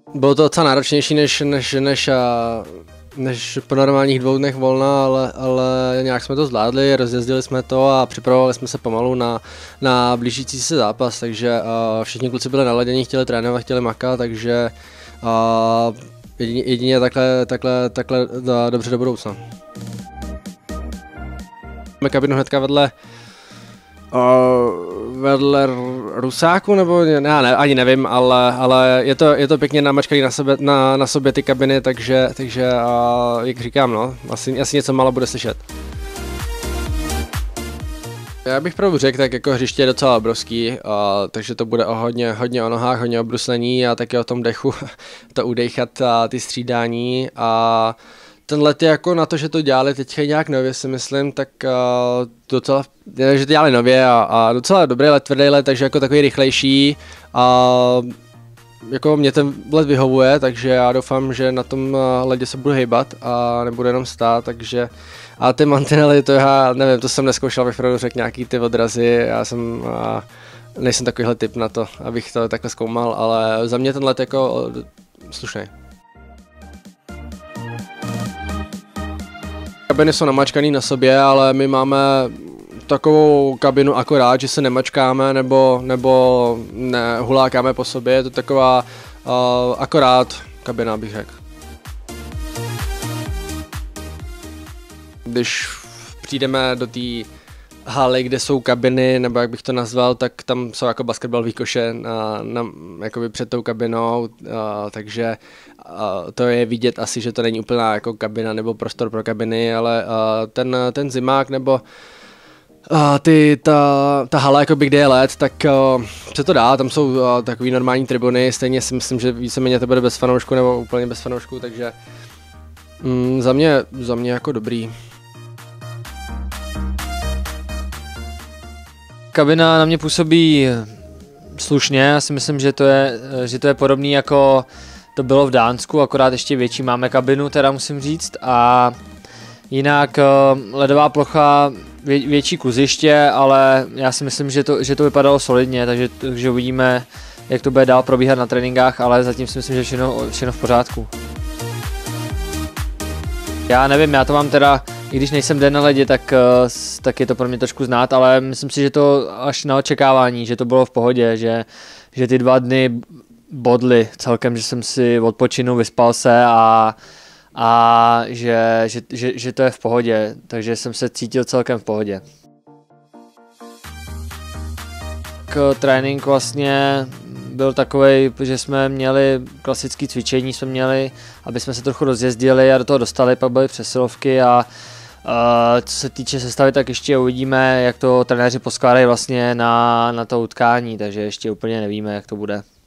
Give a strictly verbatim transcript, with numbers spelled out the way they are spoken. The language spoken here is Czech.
Bylo to docela náročnější než, než, než, než po normálních dvou dnech volna, ale, ale nějak jsme to zvládli, rozjezdili jsme to a připravovali jsme se pomalu na, na blížící se zápas, takže všichni kluci byli naladění, chtěli trénovat, chtěli makat, takže jedině, jedině takhle, takhle, takhle dobře do budoucna. Máme kabinu hnedka vedle Uh, vedle Rusáku, nebo já ne, ani nevím, ale, ale je, to, je to pěkně namačkaný na, sebe, na, na sobě ty kabiny, takže, takže uh, jak říkám, no, asi, asi něco málo bude slyšet. Já bych pravdu řekl, tak jako hřiště je docela obrovský, uh, takže to bude o hodně, hodně o nohách, hodně o bruslení a taky o tom dechu, to udejchat a ty střídání a ten let je jako na to, že to dělali teďka nějak nově, si myslím, tak uh, docela, že to dělali nově a, a docela dobrý let, tvrdý let, takže jako takový rychlejší a jako mě ten let vyhovuje, takže já doufám, že na tom ledě se budu hejbat a nebudu jenom stát, takže a ty mantinely, to já nevím, to jsem neskoušel, abych pravdu řekl nějaký ty odrazy, já jsem, a nejsem takovýhle typ na to, abych to takhle zkoumal, ale za mě ten let jako slušný. Kabiny jsou namačkaný na sobě, ale my máme takovou kabinu akorát, že se nemačkáme nebo, nebo nehulákáme po sobě, je to taková uh, akorát kabina, bych řekl. Když přijdeme do té haly, kde jsou kabiny, nebo jak bych to nazval, tak tam jsou jako basketbalové koše na, na, jakoby před tou kabinou, uh, takže uh, to je vidět asi, že to není úplná jako kabina nebo prostor pro kabiny, ale uh, ten, ten zimák nebo uh, ty, ta, ta hala, jakoby, kde je led, tak uh, se to dá, tam jsou uh, takový normální tribuny, stejně si myslím, že víceméně to bude bez fanoušku nebo úplně bez fanoušku, takže mm, za mě, za mě jako dobrý. Kabina na mě působí slušně, já si myslím, že to je, že to je podobný jako to bylo v Dánsku, akorát ještě větší máme kabinu, teda musím říct, a jinak ledová plocha, vě, větší kluziště, ale já si myslím, že to, že to vypadalo solidně, takže, takže uvidíme, jak to bude dál probíhat na tréninkách, ale zatím si myslím, že všechno, všechno v pořádku. Já nevím, já to mám teda, i když nejsem den na ledě, tak, tak je to pro mě trošku znát, ale myslím si, že to až na očekávání, že to bylo v pohodě, že, že ty dva dny bodly celkem, že jsem si odpočinul, vyspal se a, a že, že, že, že to je v pohodě, takže jsem se cítil celkem v pohodě. K trénink vlastně byl takovej, že jsme měli klasické cvičení, jsme měli, aby jsme se trochu rozjezdili a do toho dostali, pak byly přesilovky a uh, co se týče sestavy, tak ještě uvidíme, jak to trenéři poskládají vlastně na, na to utkání, takže ještě úplně nevíme, jak to bude.